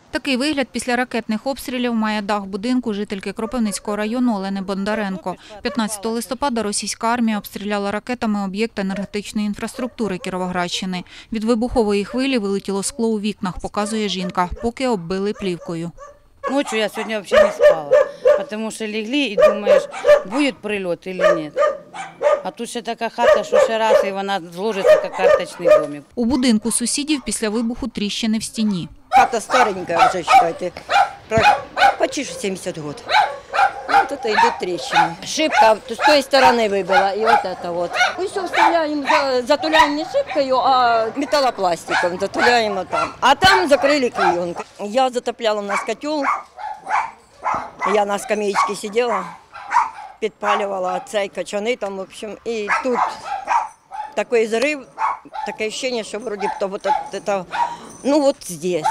Такий вигляд після ракетних обстрілів має дах будинку жительки Кропивницького району Олени Бондаренко. 15 листопада російська армія обстріляла ракетами об'єкт енергетичної інфраструктури Кіровоградщини. Від вибухової хвилі вилетіло скло у вікнах, показує жінка, поки оббили плівкою. Ночью я сегодня вообще не спала, потому что легли и думаешь, будет прилет или нет. А тут ще така хата, що ще раз і вона зложиться, як карточний домик. У будинку сусідів після вибуху тріщини в стіні. Хата старенькая уже, считайте, почти 70 год. Вот это идут трещины. Шибка с той стороны выбила, и вот это вот. Мы все вставляем, затуляем не шибкою, а металлопластиком затуляем вот там. А там закрыли клеенкой. Я затопляла у нас котел, я на скамеечке сидела, подпаливала цей качаны там, в общем, и тут такой взрыв, такое ощущение, что вроде бы вот это, ну вот здесь.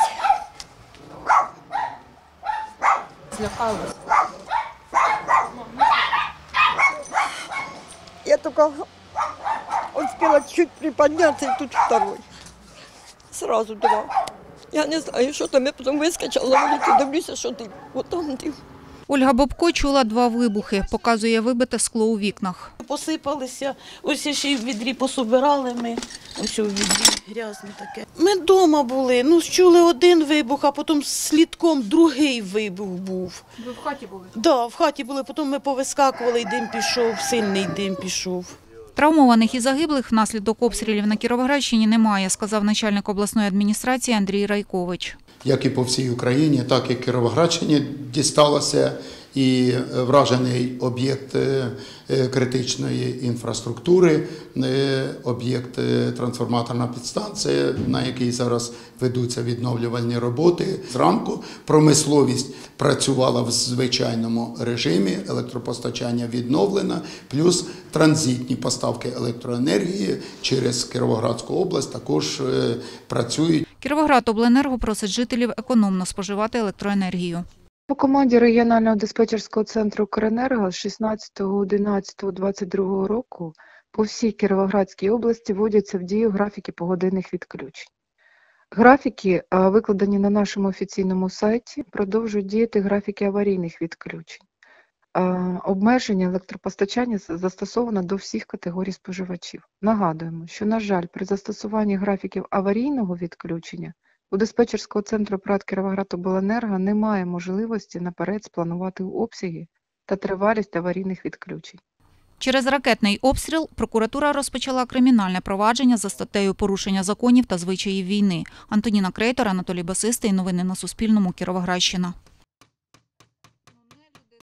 Злякалась. Я только успела чуть приподняться, и тут второй. Сразу два. Я не знаю, что там, я потом выскочила на улицу, дивлюся, що дим. Вот там дим. Ольга Бобко чула 2 вибухи, показує вибите скло у вікнах. Посипалися, ось ще й в відрі пособирали ми, ось у відрі грязне таке. Ми вдома були, чули один вибух, а потім слідком другий вибух був. Ви в хаті були? Так, да, в хаті були, потім ми повискакували, і дим пішов, сильний дим пішов. Травмованих і загиблих внаслідок обстрілів на Кіровоградщині немає, сказав начальник обласної адміністрації Андрій Райкович. Як і по всій Україні, так і Кіровоградщині дісталося і вражений об'єкт критичної інфраструктури, об'єкт трансформаторна підстанція, на якій зараз ведуться відновлювальні роботи. Зранку промисловість працювала в звичайному режимі, електропостачання відновлено, плюс транзитні поставки електроенергії через Кіровоградську область також працюють. Кіровоградобленерго просить жителів економно споживати електроенергію. По команді регіонального диспетчерського центру «Укренерго» з 16.11.22 року по всій Кіровоградській області вводяться в дію графіки погодинних відключень. Графіки, викладені на нашому офіційному сайті, продовжують діяти графіки аварійних відключень. Обмеження електропостачання застосовано до всіх категорій споживачів. Нагадуємо, що, на жаль, при застосуванні графіків аварійного відключення у диспетчерського центру ПрАТ «Кіровоградобленерго» немає можливості наперед спланувати обсяги та тривалість аварійних відключень. Через ракетний обстріл прокуратура розпочала кримінальне провадження за статтею «Порушення законів та звичаїв війни». Антоніна Крейтор, Анатолій Басистий. Новини на Суспільному. Кіровоградщина.